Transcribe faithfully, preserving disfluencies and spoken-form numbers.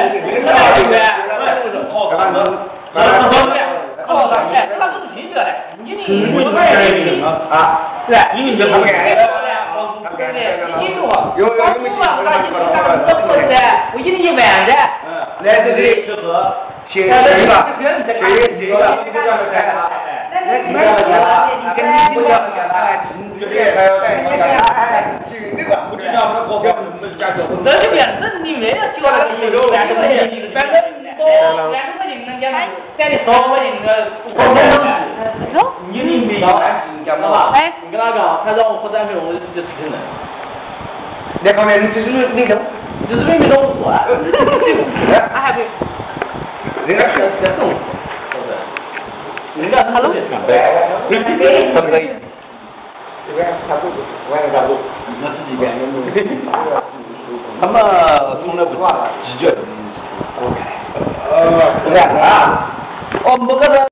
对不对？好上去，好上去，他都是听着嘞。你你我也啊，对，你就不干。对的，你记住啊，有有有没有？我不是，我一定一万的。嗯，来这里就是写写一个，写写一个，这个叫什么来着？那你们要干啥？跟你们要干啥？这边还要干啥？那个不知道，那国标怎么加交通？那就变成你没有交那个有两块钱，反正多两块钱能讲，咱的少块钱那个。你你没有讲吧？哎，你跟他讲，他让我负担费，我就辞职了。那方面你就是那个，就是没没到我啊。他还会，人家是在动，是不是？人家他都是准备，可不可以？这边差不多，我也差不多。那自己干。他们从来不挂了，直接。呃，不干啊。哦，不可能。